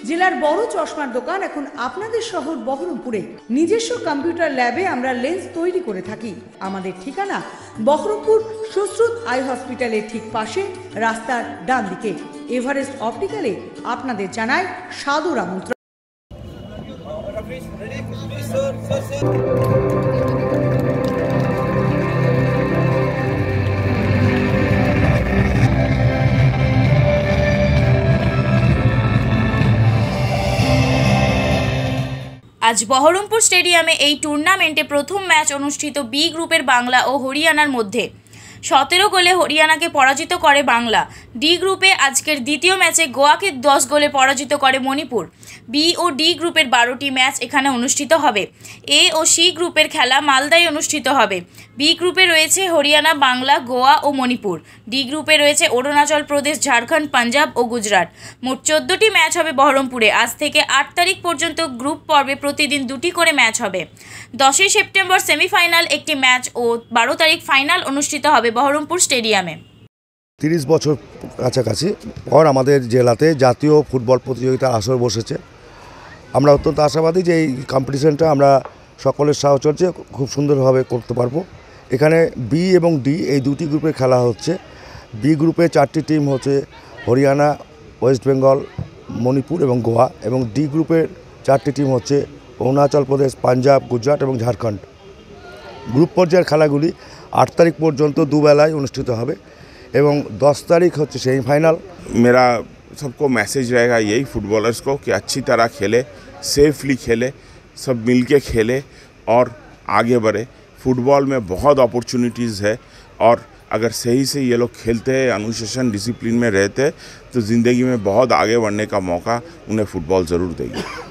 জেলার বড় চশমার দোকান এখন আপনাদের শহর বহরমপুরে। নিজস্ব কম্পিউটার ল্যাবে আমরা লেন্স তৈরি করে থাকি। আমাদের ঠিকানা বহরমপুর সুশ্রুত আই হসপিটালের ঠিক পাশে, রাস্তার ডান দিকে। এভারেস্ট অপটিক্যালে আপনাদের জানায় সাদর আমন্ত্রণ। আজ বহরমপুর স্টেডিয়ামে এই টুর্নামেন্টে প্রথম ম্যাচ অনুষ্ঠিত বি গ্রুপের বাংলা ও হরিয়ানার মধ্যে। 17 গোলে হরিয়ানাকে পরাজিত করে বাংলা। ডি গ্রুপে আজকের দ্বিতীয় ম্যাচে গোয়াকে 10 গোলে পরাজিত করে মণিপুর। বি ও ডি গ্রুপের 12টি ম্যাচ এখানে অনুষ্ঠিত হবে। এ ও সি গ্রুপের খেলা মালদায় অনুষ্ঠিত হবে। বি গ্রুপে রয়েছে হরিয়ানা, বাংলা, গোয়া ও মণিপুর। ডি গ্রুপে রয়েছে অরুণাচল প্রদেশ, ঝাড়খণ্ড, পাঞ্জাব ও গুজরাট। মোট 14টি ম্যাচ হবে বহরমপুরে। আজ থেকে 8 তারিখ পর্যন্ত গ্রুপ পর্বে প্রতিদিন 2টি করে ম্যাচ হবে। 10ই সেপ্টেম্বর সেমিফাইনাল একটি ম্যাচ ও 12 তারিখ ফাইনাল অনুষ্ঠিত হবে বহরমপুর স্টেডিয়ামে। 30 বছর কাছাকাছি পর আমাদের জেলাতে জাতীয় ফুটবল প্রতিযোগিতার আসর বসেছে। আমরা অত্যন্ত আশাবাদী যে এই কম্পিটিশনটা আমরা সকলের সাহচর্যে খুব সুন্দরভাবে করতে পারবো। এখানে বি এবং ডি এই দুটি গ্রুপে খেলা হচ্ছে। বি গ্রুপে 4টি টিম হচ্ছে হরিয়ানা, ওয়েস্ট বেঙ্গল, মণিপুর এবং গোয়া, এবং ডি গ্রুপের 4টি টিম হচ্ছে অরুণাচল প্রদেশ, পাঞ্জাব, গুজরাট এবং ঝাড়খণ্ড। গ্রুপ পর্যায়ের খেলাগুলি 8 তারিখ পর্যন্ত দুবেলায় অনুষ্ঠিত হবে এবং 10 तारीख होती सेमीफाइनल। मेरा सबको मैसेज रहेगा यही फुटबॉलर्स को कि अच्छी तरह खेले, सेफली खेले, सब मिलके खेले और आगे बढ़े। फुटबॉल में बहुत अपॉर्चुनिटीज़ है और अगर सही से ये लोग खेलते हैं, अनुशासन डिसिप्लिन में रहते हैं, तो ज़िंदगी में बहुत आगे बढ़ने का मौका उन्हें फुटबॉल ज़रूर देगी।